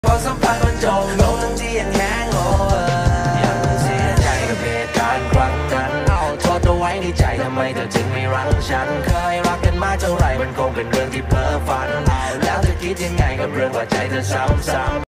พอสัมพันธ์มันจบลงทั้งที่ยังแห้งโอยังเสียใจกับเหตุการณ์ครั้งนั้นเอาโทษเอาไว้ในใจทำไมเธอจึงไม่รักฉันเคยรักกันมาเท่าไรมันคงเป็นเรื่องที่เพ้อฝันแล้วจะคิดยังไงกับเรื่องว่าใจเธอซ้ำ